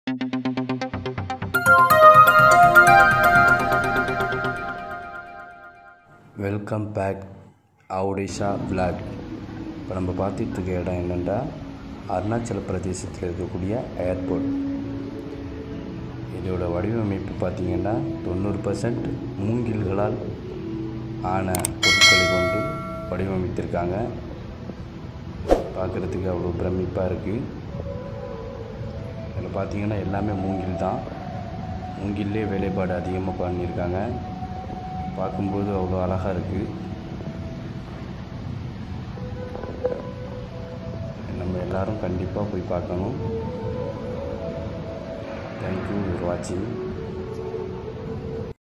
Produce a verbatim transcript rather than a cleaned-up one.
Welcome back அவுடிஷா vlog. இப்போ நம்ம பார்த்துட்டு இருக்க இடம் என்னென்னா அருணாச்சல பிரதேசத்தில் இருக்கக்கூடிய ஏர்போர்ட். இதோட வடிவமைப்பு பார்த்திங்கன்னா தொண்ணூறு பர்சன்ட் மூங்கில்களால் ஆன பொருட்களை கொண்டு வடிவமைத்திருக்காங்க. பார்க்குறதுக்கு அவ்வளோ பிரமிப்பாக இருக்குது. இதில் பார்த்திங்கன்னா எல்லாமே மூங்கில் தான். மூங்கிலே வேலைப்பாடு அதிகமாக பண்ணியிருக்காங்க. பார்க்கும்போது அவ்வளோ அழகாக இருக்குது. நம்ம எல்லோரும் கண்டிப்பாக போய் பார்க்கணும். தேங்க்யூ ஃபார் வாட்சிங்.